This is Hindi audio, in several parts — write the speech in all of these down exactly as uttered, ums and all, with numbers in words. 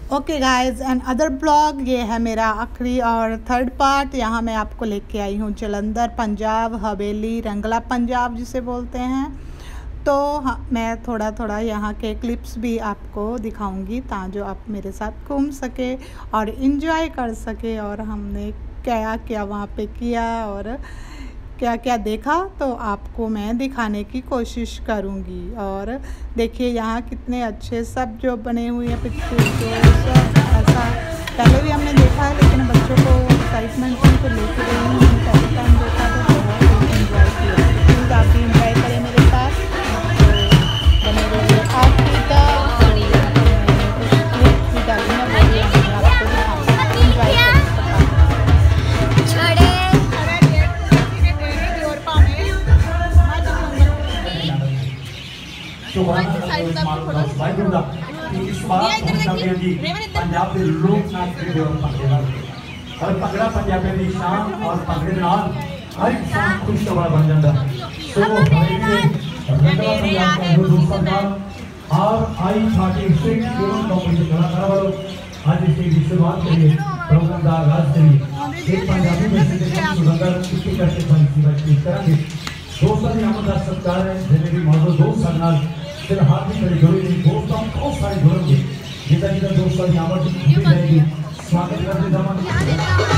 Okay guys, and other blog, ये है मेरा आखिरी और थर्ड पार्ट। यहाँ मैं आपको लेके आई हूँ जलंधर, पंजाब, हवेली, रंगला पंजाब जिसे बोलते हैं। तो हाँ, मैं थोड़ा थोड़ा यहाँ के क्लिप्स भी आपको दिखाऊंगी ताकि आप मेरे साथ घूम सके और इन्जॉय कर सके, और हमने क्या क्या वहाँ पे किया और क्या क्या देखा तो आपको मैं दिखाने की कोशिश करूँगी। और देखिए यहाँ कितने अच्छे सब जो बने हुए हैं पिक्चर, जो सब ऐसा पहले भी हमने देखा है, लेकिन बच्चों को एक्साइटमेंट तो लेके गई हूँ। हमने पहले टाइम देखा तो बहुत इन्जॉय किया। प्लीज़ आप भी इन्जॉय करें मेरे साथ, तो बने रहिए आखिरी तक। कुछ डाली ना बोलिए, आपको दिखाऊँगी, इन्जॉय करें। पंजाब के लोक नाच के और भंगड़ा पंजाबी की शान और भंगड़े नाल हर इंसान खुश तो बन जाता। सो और आई थर्टी सिक्स कंपनी कलाकार वालों आज इसकी शुरुआत करिए, प्रोग्राम का आगाज करिए। एक पंजाबी मैसेज सुंदर किसी करके पंछी करेंगे। दोस्तों की आमद का सत्कार है, जिन्हें भी मौजूद दोस्त नाल फिर हाथ भी करी जोड़ी नहीं, दोस्तों बहुत सारे जोड़ेंगे जितना जितना दोस्तों की आमद होती रहेगी। स्वागत करते zaman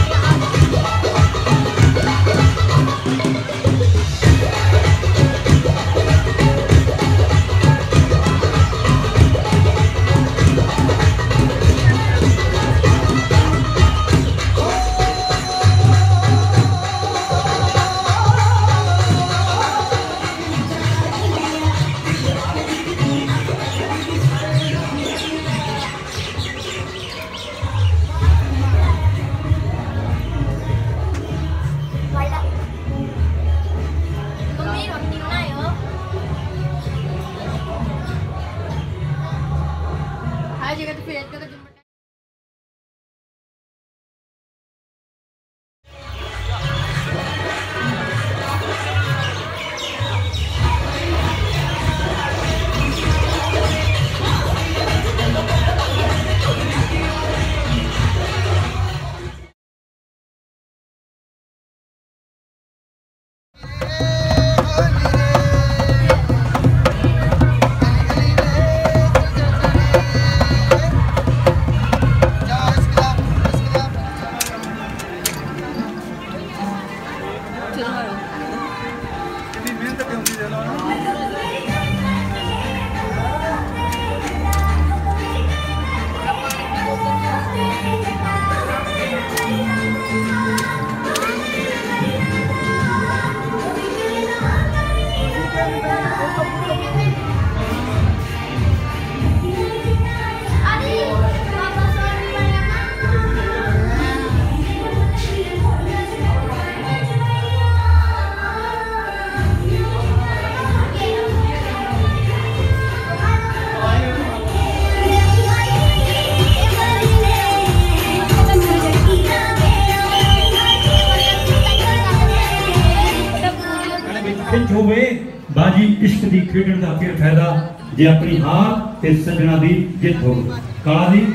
होवे बाजी इश्क दी खेडण दा फिर फायदा जे अपनी हार ते सजना दी जित हो काला दी।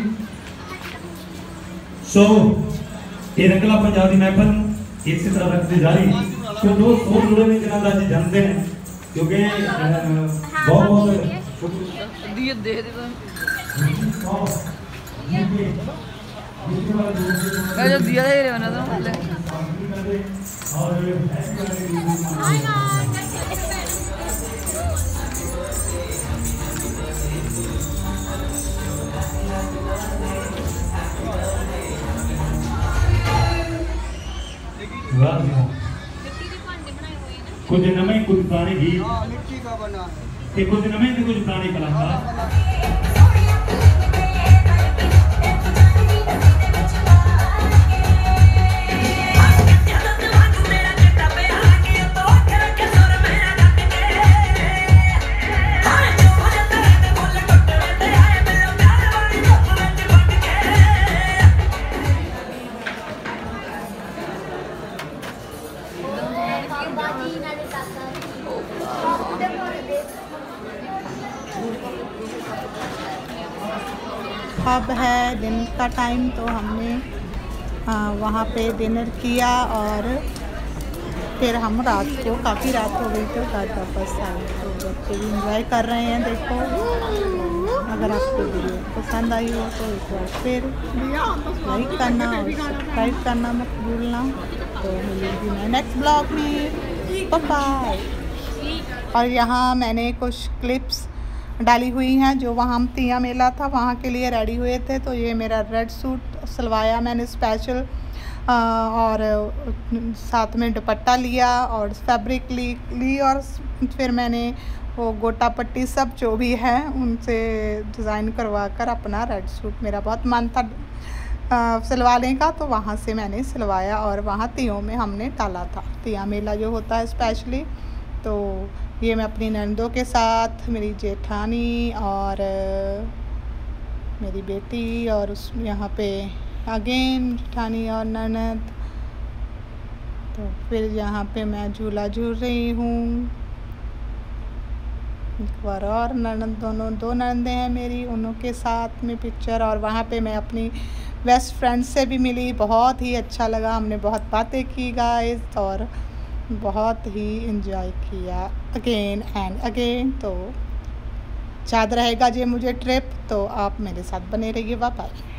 सो ये रंगला पंजाब दी महफिल इस तरह रखते जारी। तो दो सौ जुड़े में जिन्हां दा जन्मदिन है, क्योंकि बहुत बहुत दिए दे दे मैं जो दिया दे रहे हो ना तो और कुछ नवे कुछ पुराने गीत, कुछ नवे कुछ पुराने कलाकार। अब है दिन का टाइम, तो हमने आ, वहाँ पे डिनर किया और फिर हम रात को, काफ़ी रात हो गई तो घर वापस आए। तो बच्चे भी इंजॉय कर रहे हैं। देखो, अगर आपको वीडियो पसंद आई हो तो एक बार फिर लाइक करना और सब्सक्राइब करना मत भूलना। तो मिलेंगी मैं नेक्स्ट ब्लॉग में। Bye bye. और यहाँ मैंने कुछ क्लिप्स डाली हुई हैं जो वहाँ हम तिया मेला था वहाँ के लिए रेडी हुए थे। तो ये मेरा रेड सूट सिलवाया मैंने स्पेशल, और साथ में दुपट्टा लिया और फैब्रिक ली ली और फिर मैंने वो गोटा पट्टी सब जो भी है उनसे डिज़ाइन करवा कर अपना रेड सूट, मेरा बहुत मन था सिलवाने का, तो वहाँ से मैंने सिलवाया और वहाँ तियों में हमने डाला था। तिया मेला जो होता है स्पेशली, तो ये मैं अपनी नंदों के साथ, मेरी जेठानी और मेरी बेटी और उस यहाँ पे अगेन जेठानी और ननद। तो फिर यहाँ पे मैं झूला झूल रही हूँ। एक बार और ननद, दोनों दो ननदें हैं मेरी, उन्हों के साथ में पिक्चर। और वहाँ पे मैं अपनी बेस्ट फ्रेंड से भी मिली, बहुत ही अच्छा लगा, हमने बहुत बातें की गाइस और बहुत ही इंजॉय किया अगेन एंड अगेन। तो याद रहेगा जे मुझे ट्रिप, तो आप मेरे साथ बने रहिए। Bye bye.